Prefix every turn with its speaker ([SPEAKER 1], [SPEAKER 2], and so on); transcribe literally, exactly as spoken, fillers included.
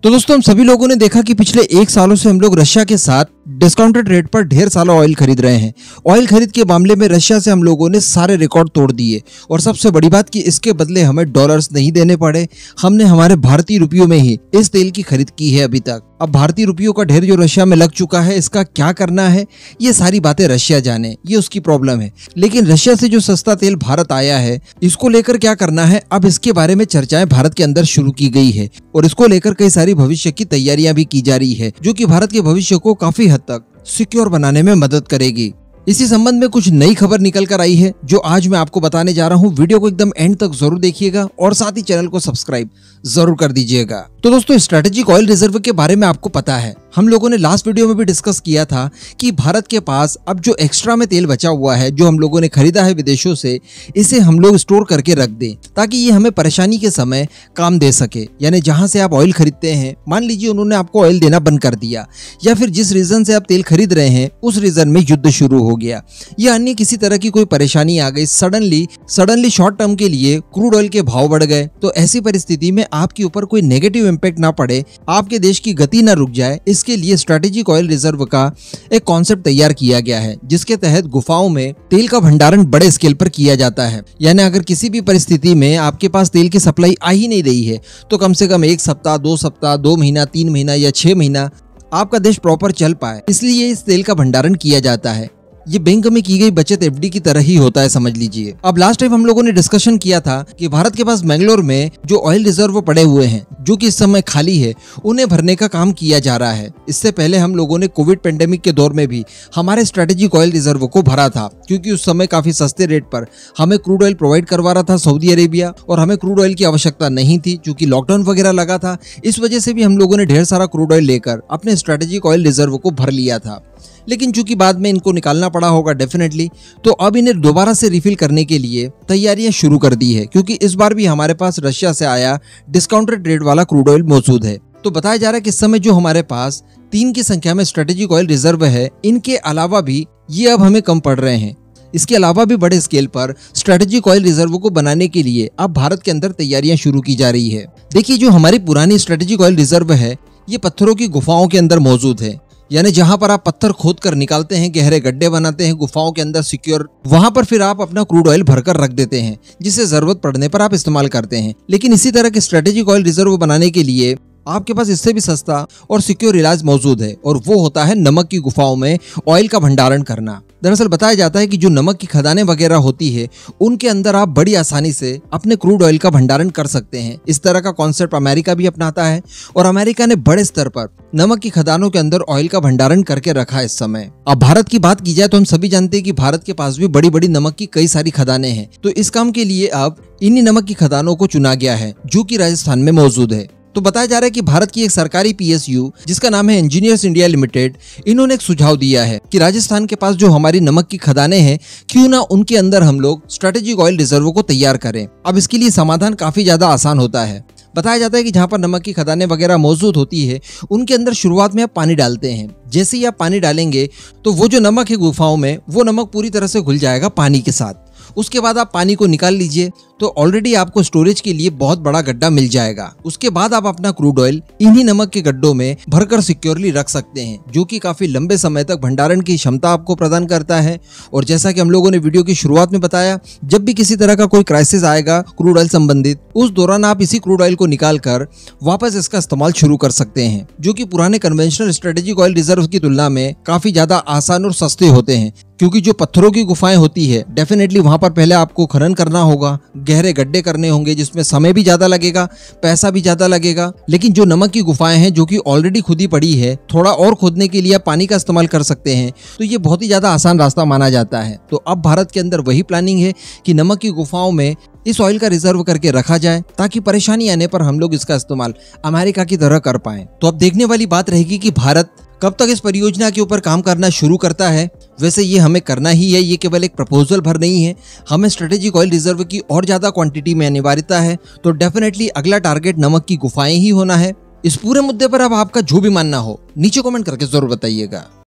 [SPEAKER 1] तो दोस्तों हम सभी लोगों ने देखा कि पिछले एक सालों से हम लोग रशिया के साथ डिस्काउंटेड रेट पर ढेर सारा ऑयल खरीद रहे हैं। ऑयल खरीद के मामले में रशिया से हम लोगों ने सारे रिकॉर्ड तोड़ दिए और सबसे बड़ी बात कि इसके बदले हमें डॉलर्स नहीं देने पड़े। हमने हमारे भारतीय रुपयों में ही इस तेल की खरीद की है अभी तक। अब भारतीय रुपयों का ढेर जो रशिया में लग चुका है, इसका क्या करना है ये सारी बातें रशिया जाने, ये उसकी प्रॉब्लम है। लेकिन रशिया से जो सस्ता तेल भारत आया है, इसको लेकर क्या करना है, अब इसके बारे में चर्चाएं भारत के अंदर शुरू की गई है और इसको लेकर कई सारी भविष्य की तैयारियां भी की जा रही है, जो कि भारत के भविष्य को काफी हद तक सिक्योर बनाने में मदद करेगी। इसी संबंध में कुछ नई खबर निकल कर आई है जो आज मैं आपको बताने जा रहा हूं। वीडियो को एकदम एंड तक जरूर देखिएगा और साथ ही चैनल को सब्सक्राइब जरूर कर दीजिएगा। तो दोस्तों स्ट्रेटेजिक ऑयल रिजर्व के बारे में आपको पता है, हम लोगों ने लास्ट वीडियो में भी डिस्कस किया था कि भारत के पास अब जो एक्स्ट्रा में तेल बचा हुआ है, जो हम लोगों ने खरीदा है विदेशों से, इसे हम लोग स्टोर करके रख दें ताकि ये हमें परेशानी के समय काम दे सके। यानी जहां से आप ऑयल खरीदते हैं, मान लीजिए उन्होंने आपको ऑयल देना बंद कर दिया या फिर जिस रीजन से आप तेल खरीद रहे हैं उस रीजन में युद्ध शुरू हो गया या अन्य किसी तरह की कोई परेशानी आ गई, सडनली सडनली शॉर्ट टर्म के लिए क्रूड ऑयल के भाव बढ़ गए, तो ऐसी परिस्थिति में आपके ऊपर कोई नेगेटिव इम्पैक्ट ना पड़े, आपके देश की गति ना रुक जाए, इसके लिए स्ट्रेटेजिक ऑयल रिजर्व का एक कॉन्सेप्ट तैयार किया गया है, जिसके तहत गुफाओं में तेल का भंडारण बड़े स्केल पर किया जाता है। यानी अगर किसी भी परिस्थिति में आपके पास तेल की सप्लाई आ ही नहीं रही है तो कम से कम एक सप्ताह, दो सप्ताह, दो महीना, तीन महीना या छह महीना आपका देश प्रॉपर चल पाए, इसलिए इस तेल का भंडारण किया जाता है। ये बैंक में की गई बचत एफडी की तरह ही होता है, समझ लीजिए। अब लास्ट टाइम हम लोगों ने डिस्कशन किया था कि भारत के पास मैंगलोर में जो ऑयल रिजर्व पड़े हुए हैं, जो कि इस समय खाली है, उन्हें भरने का काम किया जा रहा है। इससे पहले हम लोगों ने कोविड पेंडेमिक के दौर में भी हमारे स्ट्रेटेजिक ऑयल रिजर्व को भरा था, क्योंकि उस समय काफी सस्ते रेट पर हमें क्रूड ऑयल प्रोवाइड करवा रहा था सऊदी अरेबिया और हमें क्रूड ऑयल की आवश्यकता नहीं थी क्योंकि लॉकडाउन वगैरह लगा था। इस वजह से भी हम लोगों ने ढेर सारा क्रूड ऑयल लेकर अपने स्ट्रेटेजिक ऑयल रिजर्व को भर लिया था। लेकिन चूंकि बाद में इनको निकालना पड़ा होगा डेफिनेटली, तो अब इन्हें दोबारा से रिफिल करने के लिए तैयारियां शुरू कर दी है, क्योंकि इस बार भी हमारे पास रशिया से आया डिस्काउंटेड रेट वाला क्रूड ऑयल मौजूद है। तो बताया जा रहा है कि इस समय जो हमारे पास तीन की संख्या में स्ट्रेटेजिक ऑयल रिजर्व है, इनके अलावा भी ये अब हमें कम पड़ रहे हैं। इसके अलावा भी बड़े स्केल पर स्ट्रेटेजिक ऑयल रिजर्व को बनाने के लिए अब भारत के अंदर तैयारियां शुरू की जा रही है। देखिए, जो हमारी पुरानी स्ट्रेटेजिक ऑयल रिजर्व है, ये पत्थरों की गुफाओं के अंदर मौजूद है। यानी जहां पर आप पत्थर खोद कर निकालते हैं, गहरे गड्ढे बनाते हैं गुफाओं के अंदर सिक्योर, वहां पर फिर आप अपना क्रूड ऑयल भरकर रख देते हैं, जिसे जरूरत पड़ने पर आप इस्तेमाल करते हैं। लेकिन इसी तरह के स्ट्रेटेजिक ऑयल रिजर्व बनाने के लिए आपके पास इससे भी सस्ता और सिक्योर इलाज मौजूद है, और वो होता है नमक की गुफाओं में ऑयल का भंडारण करना। दरअसल बताया जाता है कि जो नमक की खदानें वगैरह होती है, उनके अंदर आप बड़ी आसानी से अपने क्रूड ऑयल का भंडारण कर सकते हैं। इस तरह का कॉन्सेप्ट अमेरिका भी अपनाता है और अमेरिका ने बड़े स्तर पर नमक की खदानों के अंदर ऑयल का भंडारण करके रखा है इस समय। अब भारत की बात की जाए तो हम सभी जानते हैं कि भारत के पास भी बड़ी बड़ी नमक की कई सारी खदानें हैं। तो इस काम के लिए अब इन्हीं नमक की खदानों को चुना गया है, जो कि राजस्थान में मौजूद है। तो बताया जा रहा है कि भारत की एक सरकारी पीएसयू, जिसका नाम है इंजीनियर्स इंडिया लिमिटेड, इन्होंने एक सुझाव दिया है कि राजस्थान के पास जो हमारी नमक की खदानें हैं, क्यों ना उनके अंदर हम लोग स्ट्रेटेजिक ऑयल रिजर्व को तैयार करें। अब इसके लिए समाधान काफी ज्यादा आसान होता है। बताया जाता है कि जहाँ पर नमक की खदानें वगैरह मौजूद होती है, उनके अंदर शुरुआत में आप पानी डालते हैं। जैसे ही आप पानी डालेंगे तो वो जो नमक है गुफाओं में, वो नमक पूरी तरह से घुल जाएगा पानी के साथ। उसके बाद आप पानी को निकाल लीजिए तो ऑलरेडी आपको स्टोरेज के लिए बहुत बड़ा गड्ढा मिल जाएगा। उसके बाद आप अपना क्रूड ऑयल इन्हीं नमक के गड्ढों में भरकर सिक्योरली रख सकते हैं, जो कि काफी लंबे समय तक भंडारण की क्षमता आपको प्रदान करता है। और जैसा कि हम लोगों ने वीडियो की शुरुआत में बताया, जब भी किसी तरह का कोई क्राइसिस आएगा क्रूड ऑयल संबंधित, उस दौरान आप इसी क्रूड ऑयल को निकाल कर वापस इसका इस्तेमाल शुरू कर सकते हैं, जो कि पुराने कन्वेंशनल स्ट्रेटेजिक ऑयल रिजर्व की तुलना में काफी ज्यादा आसान और सस्ते होते हैं। क्योंकि जो पत्थरों की गुफाएं होती है, डेफिनेटली वहां पर पहले आपको खनन करना होगा, गहरे गड्ढे करने होंगे, जिसमें समय भी ज्यादा लगेगा, पैसा भी ज्यादा लगेगा। लेकिन जो नमक की गुफाएं हैं, जो कि ऑलरेडी खुदी पड़ी है, थोड़ा और खोदने के लिए आप पानी का इस्तेमाल कर सकते हैं, तो ये बहुत ही ज्यादा आसान रास्ता माना जाता है। तो अब भारत के अंदर वही प्लानिंग है कि नमक की गुफाओं में इस ऑयल का रिजर्व करके रखा जाए, ताकि परेशानी आने पर हम लोग इसका इस्तेमाल अमेरिका की तरह कर पाएं। तो अब देखने वाली बात रहेगी कि भारत कब तक इस परियोजना के ऊपर काम करना शुरू करता है। वैसे ये हमें करना ही है, ये केवल एक प्रपोजल भर नहीं है, हमें स्ट्रेटेजिक ऑयल रिजर्व की और ज्यादा क्वांटिटी में अनिवार्यता है। तो डेफिनेटली अगला टारगेट नमक की गुफाएं ही होना है। इस पूरे मुद्दे पर अब आपका जो भी मानना हो, नीचे कमेंट करके जरूर बताइएगा।